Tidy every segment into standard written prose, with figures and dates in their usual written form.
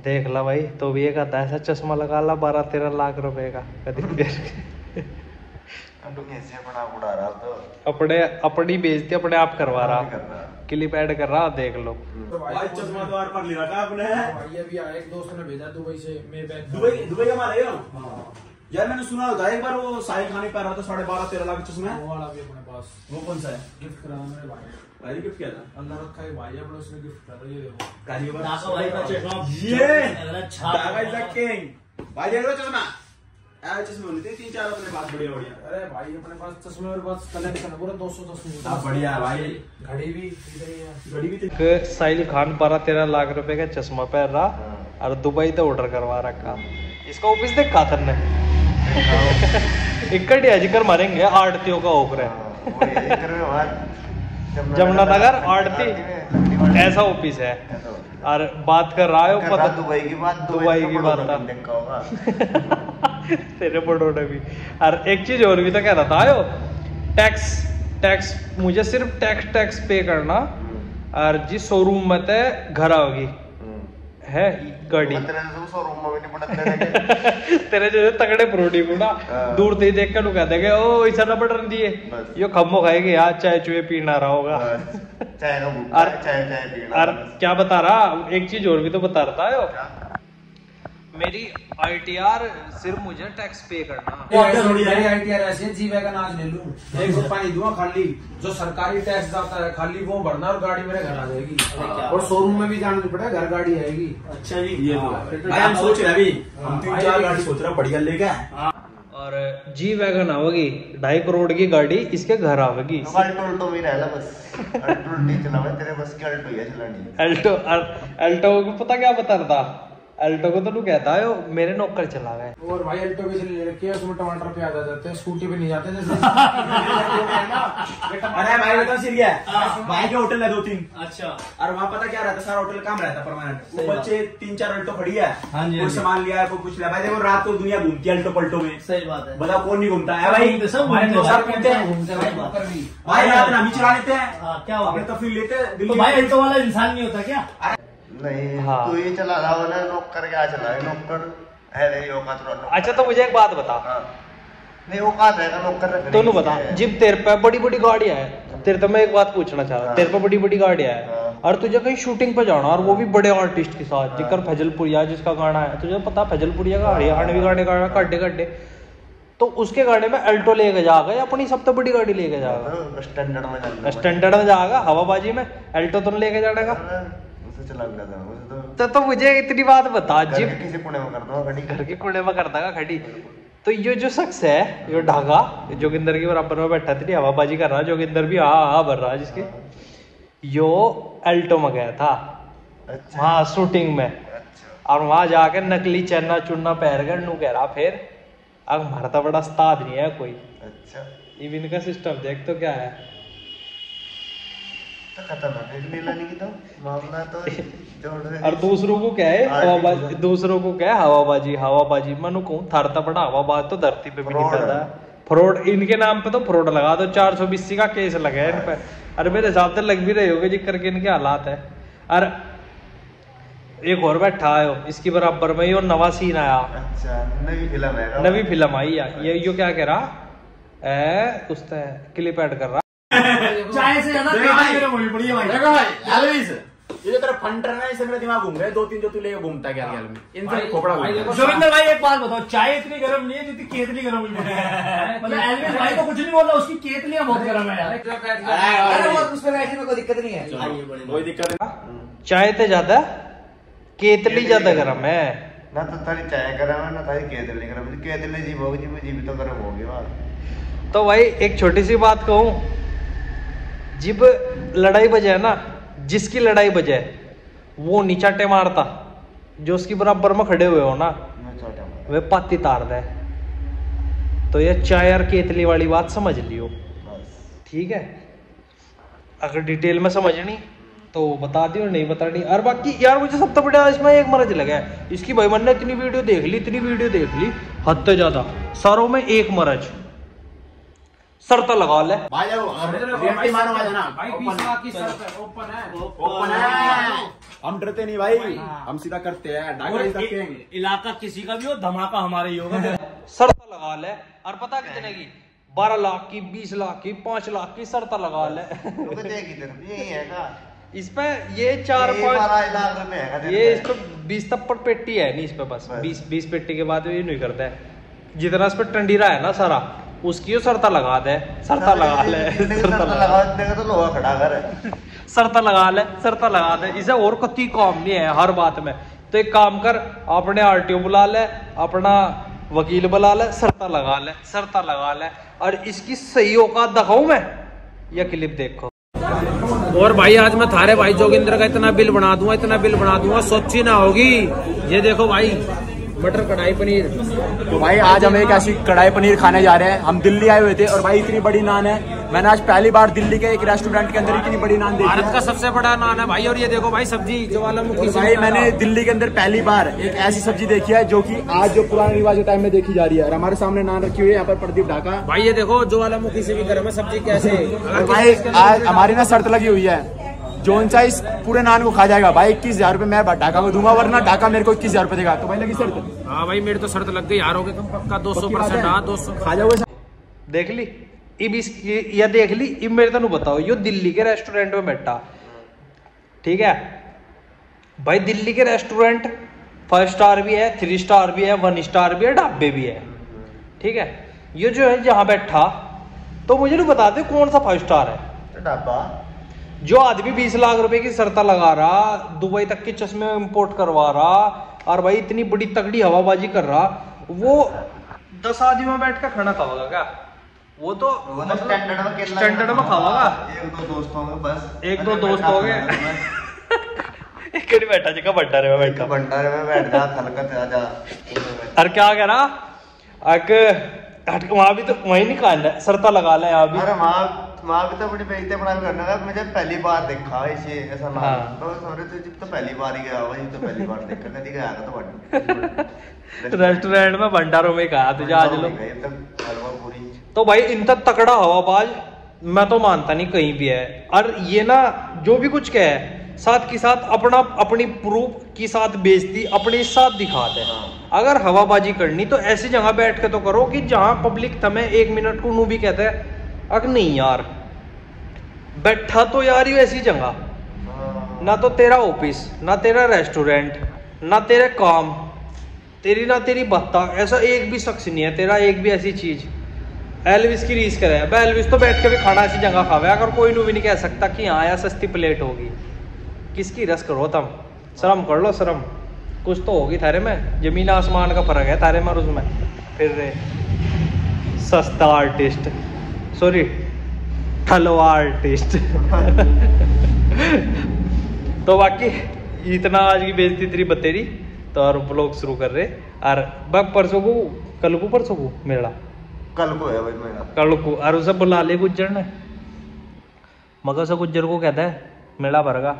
देख ला भाई, तो भी एक आता ऐसा चश्मा लगा ला 12-13 लाख रुपए का कभी अपने अपनी बेइज्जती अपने आप करवा रहा, क्लिप ऐड कर रहा, देख लो भाई चश्मा तो और पर ले रखा आपने। भाई अभी आया एक दोस्त ने भेजा दुबई से, दुबई का माल है यार। मैंने सुना था एक बार वो साहिल खान पहन रहा था 12.5-13 लाख चश्मा। वो वाला भी अपने पास। वो कौन सा है? गिफ्ट करा मेरे भाई। भाई गिफ्ट किया था? अल्लाह रखा है भाई, अपने उसने गिफ्ट करा। ये देखो भाई का चश्मा, ये ढाका इज द किंग। भाई देख लो चश्मा, ऐसे चश्मे होने थे 3-4 अपने पास बढ़िया बढ़िया। अरे भाई अपने पास चश्मे, मेरे पास कलेक्शन है पूरा 200 चश्मे। बढ़िया भाई। घड़ी भी इधर ही है। घड़ी भी साहिल खान 12-13 लाख रुपए का चश्मा पहन रहा और दुबई तो ऑर्डर करवा रखा। इसका ऑफिस देख खातर ने इकट्ठे अजकर मारेंगे आड़तियों का ओकर है जमुनानगर आड़ती ऐसा ऑफिस है। और बात कर रहा है पता दुबई की बात था तेरे बड़ों ने भी। और एक चीज और भी तो कह रहा था आयो, टैक्स मुझे सिर्फ टैक्स पे करना और जिस शोरूम में ते घर आओगी है गाड़ी तेरे जो तगड़े प्रोडी ना दूर से देख कर कह देंगे ओ ऐसा ना बटन दिए यो खम्मो खाएगी यार, चाय चुए पीना रहा होगा और क्या बता रहा, एक चीज और भी तो बता रहा था मेरी ITR सिर्फ मुझे टैक्स पे करना। ITR ऐसे जी वैगन आज ले लूं, 1 रुपया नहीं दूंगा, खाली जो सरकारी टैक्स जाता है खाली वो भरना और गाड़ी मेरे घर आ जाएगी। और शोरूम में भी जाना पड़ेगा, घर गाड़ी आएगी। अच्छा जी, ये तो हम सोच रहे अभी, हम 3-4 गाड़ी सोच रहे बढ़िया लेके। और जी वैगन आओगी 2.5 करोड़ की गाड़ी इसके घर आवेगी। अल्टो भी रहला बस, अल्टो नहीं चलावे तेरे बस की, अल्टो ही चलानी। अल्टो को पता क्या बता रहा था, अल्टो को तो तू कहता है मेरे नौकर चला गए। और भाई अल्टो भी ले रखी है, उसमें टमाटर प्याज आ जाते हैं, स्कूटी पे नहीं जाते जैसे। अरे भाई बता सीरिया भाई के होटल है 2-3। अच्छा। और वहाँ पता क्या रहता, सारा होटल काम रहता परमानेंट। वो बच्चे 3-4 अल्टो खड़ी है, कोई सामान लिया है, कोई कुछ लिया। भाई देखो रात को दुनिया घूमती है अल्टो पल्टो में। सही बात है। बताओ कौन नहीं घूमता है भाई? सब घूमते हैं भाई, रात में हम ही चला लेते हैं। क्या हो गया? तो फिर लेते तो भाई अल्टो वाला इंसान नहीं होता क्या? नहीं हाँ। तू ये चला रहा हो ना, नौकर क्या चला है, नौकर है रे औकात रहा। अच्छा तो मुझे एक बात बता, नहीं औकात रहेगा नौकर तो नु बता, जिब तेरे पे बड़ी बड़ी गाड़ियां है, तेरे तो मैं एक बात पूछना चाह रहा, तेरे पे बड़ी बड़ी गाड़ियां है और तुझे कहीं शूटिंग पे जाना और वो भी बड़े आर्टिस्ट के साथ, जिक्र फैजलपुरिया जिसका गाना है, तुझे पता फैजलपुरिया का हरियाणवी गाने गाना गड्ढे तो उसके गाने में अल्टो लेके जाएगा या अपनी सबसे बड़ी गाड़ी लेके जाएगा? स्टैंडर्ड में जाएगा, हवाबाजी में अल्टो तो लेके जाएगा। तो मुझे इतनी बात बता, जिप किसी पुणे में कर दो खड़ी, घर के कोने में कर देगा खड़ी। तो ये जो शख्स है ये ढाका जोगिंदर के बराबर में बैठा थी, हवाबाजी कर रहा, जोगिंदर भी हाँ भर रहा जिसके, यो अल्टो में गया था वहाँ शूटिंग में। और वहां जाके नकली चन्ना चुन्ना पहन कर नू कह रहा फिर अब हमारा तो बड़ा उस्ताद नहीं है कोई। अच्छा इवन का सिस्टम देख तो क्या है, तो खतरनाक नीलानी की तो मामला तो और दूसरों को क्या है हवाबाजी, दूसरों को क्या है हवाबाजी मनु कहूँ थारता बड़ा हवाबाज तो धरती पे भी नहीं पैदा। फ्रॉड इनके नाम पे तो फ्रॉड लगा दो, 420 का केस लगा है इन पे। अरे मेरे हिसाब से लग भी रहे होगे जिक्र के इनके हालात है। और एक और बैठा है इसकी बराबर में और नवा सीन आया। अच्छा नवी फिल्म आई है ये, यो क्या कह रहा उस क्लिप ऐड कर रहा चाय से ज्यादा गरम होनी पड़ी है भाई। देखो भाई एलविस, ये जो तेरा फंटर है ना, इससे मेरा दिमाग घूम गया। 2-3 जो तू लेके घूमता क्या ख्याल में, इनसे खोपड़ा घूम गया। जोगिंदर भाई एक बात बताओ, चाय इतनी गर्म नहीं है जितनी केतली गर्म हुई है। मतलब एलविस भाई को कुछ नहीं बोल रहा, उसकी केतलियां बहुत गर्म है यार। अरे वो उसमें बैठने में कोई दिक्कत नहीं है, कोई दिक्कत नहीं। चाय तो ज्यादा केतली ज्यादा गर्म है ना, तो तारी चाय गर्म है ना तारी केतली गर्म है। केतली जीभ होगी, जीभ तो गर्म होगी बात। तो भाई एक छोटी सी बात कहूं, जब लड़ाई बजे ना, जिसकी लड़ाई बजे वो नीचाटे मारता, जो उसकी बराबर में खड़े हुए हो ना वे पाती तार दे। तो ये चाय और केतली वाली बात समझ लियो, ठीक है? अगर डिटेल में समझनी तो बता दियो, नहीं बतानी। और बाकी यार मुझे सबसे बड़ा इसमें एक मर्ज लगा है इसकी, भाई मैंने इतनी वीडियो देख ली हद से ज्यादा, सारों में एक मर्ज, शर्त लगा ले। भाई रियलिटी मारो भाई ना भाई 20 लाख की शर्त है, ओपन है। ओपन है, हम डरते नहीं भाई, हम सीधा करते हैं। और इलाका किसी का भी हो, धमाका हमारे ही होगा। शर्त लगा ले। और पता कितने की? 12 लाख की, 20 लाख की, 5 लाख की शर्त लगा ले। यही है का इस पे ये 4-5 लाख रुपए है। ये इस पे 20 तक पर पेटी है नहीं, इस पे बस 20 पेटी के बाद ये नहीं करता है। जितना इस पे टंडीरा है ना सारा, उसकी शर्त लगा दे। शर्त लगा ले, तो लोहा खड़ा कर शर्त लगा ले, शर्त लगा दे। इसे और कति काम नहीं है हर बात में। तो एक काम कर, अपने आरटीओ बुला ले, अपना वकील बुला ले, शर्त लगा ले, शर्त लगा ले। और इसकी सही औकात दिखाऊं मैं? यह क्लिप देखो। और भाई आज मैं थारे भाई जोगिंदर का इतना बिल बना दूंगा, इतना बिल बना दूंगा, सोची ना होगी। ये देखो भाई, मटर कढ़ाई पनीर। तो भाई आज हम एक ऐसी कढ़ाई पनीर खाने जा रहे हैं। हम दिल्ली आए हुए थे और भाई इतनी बड़ी नान है, मैंने आज पहली बार दिल्ली के एक रेस्टोरेंट के अंदर इतनी बड़ी नान देखी है। भारत का सबसे बड़ा नान है भाई। और ये देखो भाई सब्जी ज्वालामुखी से। भाई मैंने दिल्ली के अंदर पहली बार एक ऐसी सब्जी देखी है जो कि आज जो पुराने रिवाज के टाइम में देखी जा रही है। और हमारे सामने नान रखी हुई है यहाँ पर प्रदीप ढाका। भाई ये देखो ज्वालामुखी से भी गर्म है सब्जी कैसे। भाई आज हमारी ना शर्त लगी हुई है, जोन सा इस पूरे नान को खा जाएगा भाई 21,000 रुपए मैं ढाका को दूंगा, वरना ढाका मेरे को 21,000 रुपए देगा। तो भाई लगी शर्त? हाँ भाई मेरी तो शर्त लग गई यार, हो गए कम पक्का 200%। हाँ 200 खा जाओगे। देख ली इब इसकी, या देख ली इब मेरे तनु बताओ, यो दिल्ली के रेस्टोरेंट में बैठा, ठीक है भाई। दिल्ली के रेस्टोरेंट 5 स्टार भी है, 3 स्टार भी है, 1 स्टार भी है, ढाबे भी है, ठीक है। ये जो है जहां बैठा, तो मुझे नहीं बता दे कौन सा 5 स्टार है ढाबा। जो आदमी 20 लाख रुपए की शर्त लगा रहा, दुबई तक के चश्मे इंपोर्ट करवा रहा, और भाई इतनी बड़ी तगड़ी हवाबाजी कर रहा, वो 10 आदमी में बैठ कर खाना खाओगा क्या? वो तो स्टैंडर्ड में खाओगा। एक दो दोस्त होंगे बस, एक दो दोस्त हो गए। एक ही बैठा जगह भंडारे में बैठा, भंडारे में बैठ जा, हल्का जा। अरे क्या कह रहा वहां भी तो वही नहीं खाना, शर्ता लगा ले यहाँ भी। अरे वहाँ भी तो बड़ी बेइज्जती बना करने का। मुझे पहली बार देखा इसे ऐसा ना। हाँ। तो समझ तो पहली बार ही गया भाई, तो पहली बार देखा, कभी गया था तो रेस्टोरेंट में भंडारों में खाया तुझे आज लोग। हलवा पूरी। तो भाई इनका तकड़ा हवाबाज मैं तो मानता नहीं कहीं भी है। और ये ना जो भी कुछ कहे, साथ के साथ अपनी प्रूफ की साथ बेइज्जती अपने साथ दिखाते हैं। अगर हवाबाजी करनी तो ऐसी जगह बैठ के तो करो कि जहां पब्लिक तुम्हें 1 मिनट को नू भी कहते हैं अगर नहीं यार बैठा तो यार ये ऐसी जगह, ना तो तेरा ऑफिस, ना तेरा रेस्टोरेंट, ना तेरे काम, तेरी ना तेरी बत्ता, ऐसा एक भी शख्स नहीं है तेरा, एक भी ऐसी चीज। एलविस की रीस करे, एलविस तो बैठ के भी खाना ऐसी जगह खावे, अगर कोई नू भी नहीं कह सकता कि हाँ यार सस्ती प्लेट होगी। किसकी रस करो तुम, शर्म कर लो, शर्म कुछ तो होगी थारे में। जमीन आसमान का फर्क है थारे में और उसमें। फिर सस्ता आर्टिस्ट, सॉरी ठलो आर्टिस्ट। तो बाकी इतना आज की बेइज्जती तेरी बतेरी। तो और ब्लॉग शुरू कर रहे और बग परसों को, कल को मेला कल को है भाई मेरा, कल को। और उसे बुला ले गुज्जर ने, मगर से गुज्जर को कहता है मेला भरगा।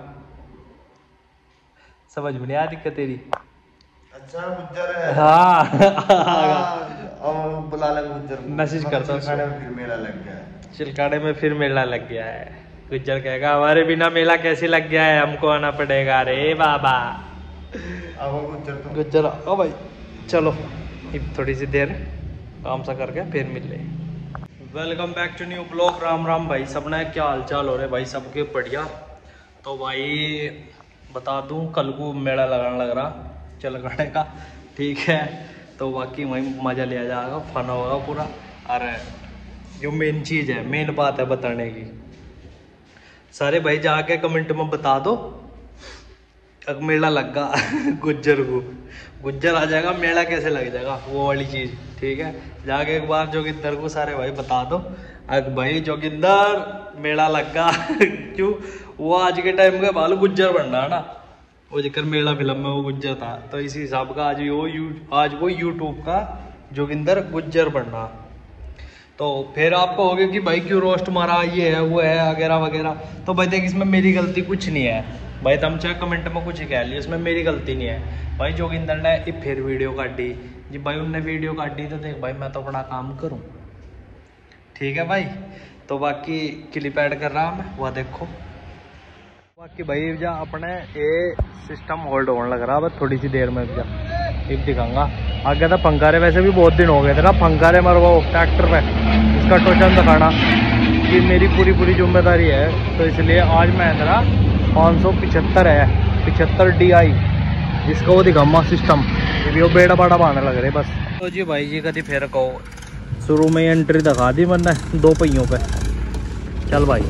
समझ में नहीं आ दिक्कत तेरी? अच्छा गुज्जर है। हाँ और बुला ले गुज्जर को, मैसेज करता हूँ। चिलकाने में फिर मेला लग गया है। चिलकाने में फिर मेला लग गया है। गुज्जर कहेगा हमारे बिना मेला कैसे लग गया है, हमको आना पड़ेगा रे बाबा। अब गुज्जर तो गुज्जर ओ भाई चलो थोड़ी सी देर काम सा करके फिर मिल ले। Welcome back to new blog. Ram Ram भाई सबने, क्या हाल चाल हो रहे भाई सबके? बढ़िया। तो भाई बता दूं कल को मेला लगाने लग रहा चिलकाने का, ठीक है। तो बाकी वहीं मजा लिया जाएगा, फन होगा पूरा। और जो मेन चीज़ है, मेन बात है बताने की, सारे भाई जाके कमेंट में बता दो अब मेला लगा गुज्जर को, गुज्जर आ जाएगा, मेला कैसे लग जाएगा वो वाली चीज़, ठीक है। जाके एक बार जोगिंदर को सारे भाई बता दो अग भाई जोगिंदर मेला लगा। क्यों? वो आज के टाइम के बाल गुज्जर बनना है ना, वो जिक्र मेला फिल्म में वो गुज्जर था, तो इसी हिसाब का आज वो यूट्यूब का जोगिंदर गुज्जर बनना। तो फिर आपको होगा कि भाई क्यों रोस्ट मारा, ये है वो है वगैरह वगैरह। तो भाई देख इसमें मेरी गलती कुछ नहीं है भाई, तुम चाहे कमेंट में कुछ ही कह लियो, इसमें मेरी गलती नहीं है भाई। जोगिंदर ने फिर वीडियो काटी जी भाई, उनने वीडियो काटी तो देख भाई मैं तो अपना काम करूँ, ठीक है भाई। तो बाकी क्लिप ऐड कर रहा मैं, वह देखो। बाकी भाई जा अपने ये सिस्टम होल्ड होने लग रहा है थोड़ी सी देर में। जा एक दिखाऊंगा आगे था पंखारे, वैसे भी बहुत दिन हो गए थे ना पंखारे मरवाओ ट्रैक्टर पे, इसका टोचन दिखाना कि मेरी पूरी जिम्मेदारी है। तो इसलिए आज महिंद्रा 575 है, 75 DI, इसका वो दिखाऊंगा सिस्टम। ये वो बेड़ा बाड़ा बांधने लग रहे बस। तो जी भाई जी कभी फिर कहो, शुरू में एंट्री दिखा दी मैंने 2 पहियों पे। चल भाई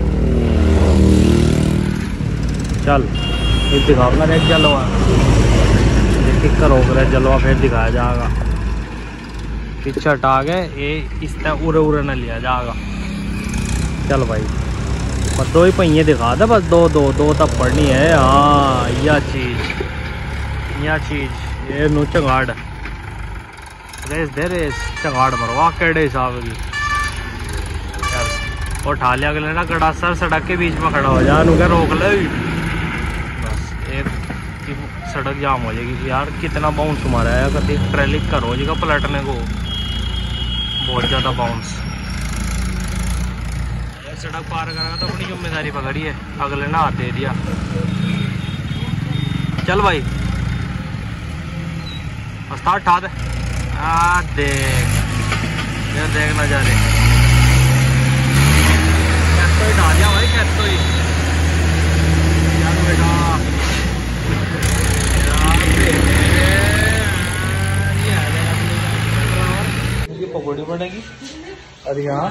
चल, एक दिखाऊंगा रेड जलवा, किक्कर हो गया जलवा, फिर दिखाया जाएगा। पीछे हटा गए ये इस तरह उरे न लिया जाएगा। चल भाई बस 2 ही पहिए दिखा दे, बस दो तब पड़नी है। हाँ यह चीज़ ये नू चंगाड़ रेस दे, रेस चंगाड़ मरवा केड़े हिसाब की। चल और उठा लिया अगले ना गड़ा सर, सड़क के बीच में खड़ा हो जा, क्या रोक ले। बस एक सड़क जाम हो जाएगी यार। कितना बाउंस मारा है, कभी ट्रैली करो जी का पलटने को, बहुत ज़्यादा बाउंस। सड़क पार करा तो अपनी जिम्मेदारी पकड़ी है, अगले ने हाथ दे दिया। चल भाई स्टार्ट ठा दे। देख नजारे, कैसे ही डाल दिया भाई, कैसे ही यार बेटा पकौड़ी बनेगी। अरे यहाँ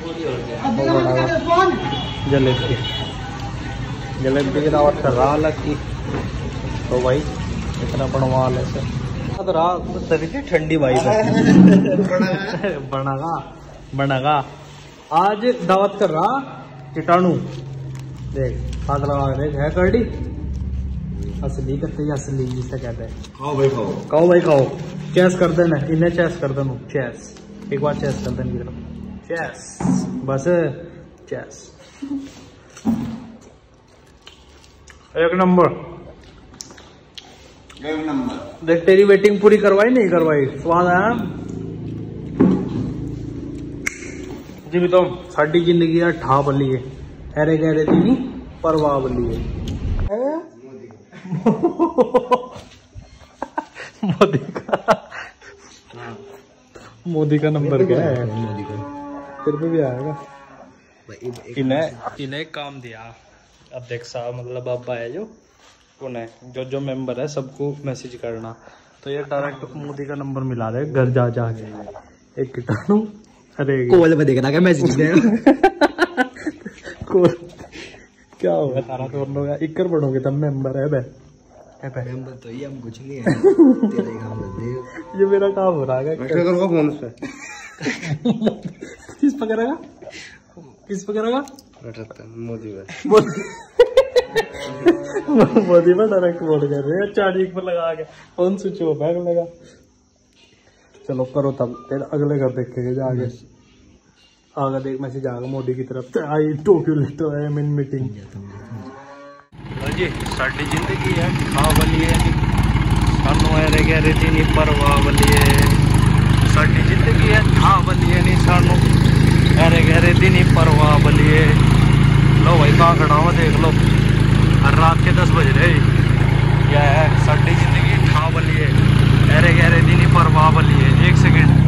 जलेबी की दावत कर रहा अलग की। तो भाई इतना बनवा ले से तभी ठंडी भाई बनागा आज दावत कर रहा कीटाणु। देख हाथ लगा देख है करडी असली करते, असली जिसे कहते हैं। खाओ भाई खाओ, चेस कर देना इन्हें, चेस कर देना, चेस एक बार चेस कर देना की तरफ, चेस बस चेस। एक नंबर देख, तेरी वेटिंग पूरी करवाई नहीं करवाई, स्वाद आया जी भी। तो साड़ी जिंदगी यार ठा बली है, अरे गहरे दी परवाह बली है। मोदी का नंबर क्या है? मोदी का फिर भी आएगा। इन्हें काम दिया अब देख साहब, मतलब अब आया जो उन्हें जो मेंबर है सबको मैसेज करना। तो ये डायरेक्ट मोदी का नंबर मिला रहे घर जा जाके। एक कीटाणु अरे कोल पे देखना क्या मैसेज दे क्या होगा तारा तो इक्कर पढ़ोगे तब मेंबर है मेंबर तो ये हम कुछ नहीं है तेरा ही काम है। ये मेरा काम हो रहा है फोन पे। किस पे करेगा मोदी में डायरेक्ट वोट कर रहे हैं, चार्जिंग पर लगा के फोन स्विच ऑफ है लगा। चलो करो तब फिर अगले घर देखेंगे जाके। आगे देख मैसेज आएगा मोदी की तरफ से, I Tokyo letter I am in meeting. जी साड़ी जिंदगी है खा बलिए सानू ऐरे गहरे दी नी परवाह बलिए, साड़ी जिंदगी है खा बलिए नी सानू ऐरे गहरे दी नी परवाह बलिए। लो भाई कहाँ खड़ा हुआ देख लो, हर रात के 10 बज रहे। यह है साड़ी जिंदगी खा बलिए ऐरे गहरे दी नी परवाह बलिए। 1 सेकंड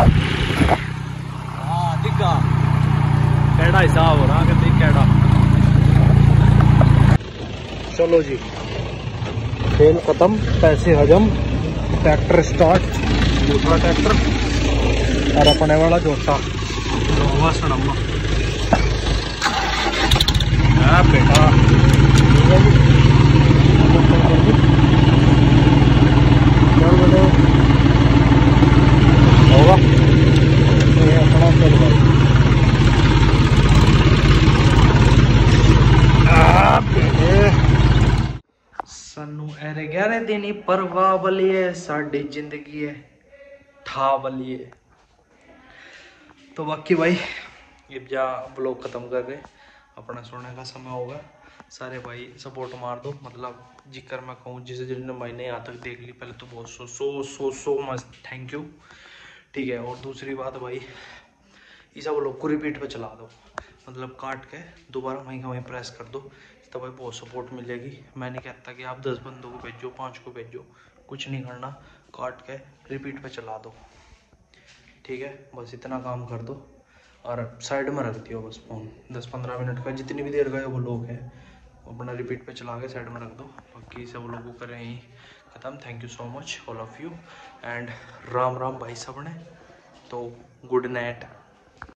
हाँ दिखा कैडा हिसाब हो रहा है कैडा। चलो जी खेल खत्म, पैसे हजम, ट्रैक्टर स्टार्ट, दूसरा ट्रैक्टर और अपने वाला जोटा सड़मा बेटा। होगा अपना चल भाई। सानू ऐरे गहरे दिन परवाह बलिए, साड़ी जिंदगी है ठा बलिए। तो बाकी भाई ये जा ब्लॉग खत्म कर रहे, अपना सोने का समय होगा। सारे भाई सपोर्ट मार दो, मतलब जिक्र मैं कहूँ जिन्होंने मैंने यहाँ तक देख ली पहले तो बहुत सो मच थैंक यू। ठीक है और दूसरी बात भाई इस वो लोग को रिपीट पे चला दो, मतलब काट के दोबारा वहीं का वहीं प्रेस कर दो, तब भाई बहुत सपोर्ट मिलेगी। मैं नहीं कहता कि आप 10 बंदों को भेजो, 5 को भेजो, कुछ नहीं करना, काट के रिपीट पे चला दो, ठीक है। बस इतना काम कर दो और साइड में रख दियो बस फ़ोन, 10-15 मिनट का, जितनी भी देर का वो लोग है अपना रिपीट पे चला के साइड में रख दो। बाकी सब लोगों को करें ही ख़त्म। Thank you so much all of you and Ram Ram भाई सब ने। तो गुड नाइट।